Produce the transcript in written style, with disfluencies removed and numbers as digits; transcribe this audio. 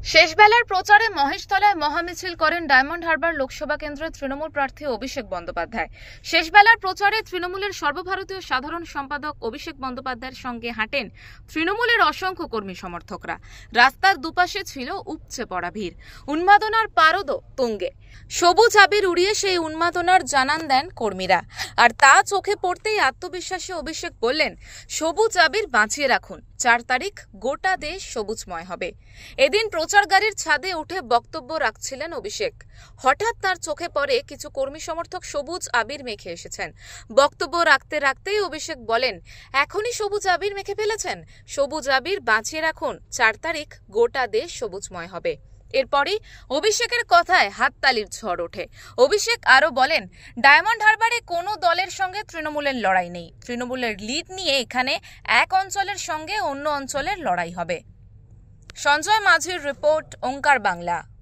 শেষবেলার প্রচারে মহেশতলায় মহামিছিল করেন ডায়মন্ড হারবার লোকসভা কেন্দ্রের তৃণমূল প্রার্থী অভিষেক বন্দ্যোপাধ্যায়। শেষবেলার প্রচারে তৃণমূলের সর্বভারতীয় সাধারণ সম্পাদক অভিষেক বন্দ্যোপাধ্যায়ের সঙ্গে হাঁটেন তৃণমূলের অসংখ্য কর্মী সমর্থকরা। রাস্তার দুপাশে ছিল উপচে পড়া ভিড়, উন্মাদনার পারদ তুঙ্গে। সবুজ আবির উড়িয়ে সেই উন্মাদনার জানান দেন কর্মীরা, আর তা চোখে পড়তেই আত্মবিশ্বাসী অভিষেক বললেন, সবুজ আবির বাঁচিয়ে রাখুন, 4 তারিখ গোটা দেশ সবুজময় হবে। এদিন প্রচার গাড়ির ছাদে উঠে বক্তব্য রাখছিলেন অভিষেক। হঠাৎ তার চোখে পড়ে কিছু কর্মী সমর্থক সবুজ আবির মেখে এসেছেন। বক্তব্য রাখতে রাখতেই অভিষেক বলেন, এখনই সবুজ আবির মেখে ফেলেছেন, সবুজ আবির বাঁচিয়ে রাখুন, 4 তারিখ গোটা দেশ সবুজময় হবে। এরপরই অভিষেকের কথায় হাততালির ঝড় ওঠে। অভিষেক আরো বলেন, ডায়মন্ড হারবারে কোনো দলের সঙ্গে তৃণমূলের লড়াই নেই। তৃণমূলের লিড নিয়ে এখানে এক অঞ্চলের সঙ্গে অন্য অঞ্চলের লড়াই হবে। সঞ্জয় মাঝির রিপোর্ট, ওঙ্কার বাংলা।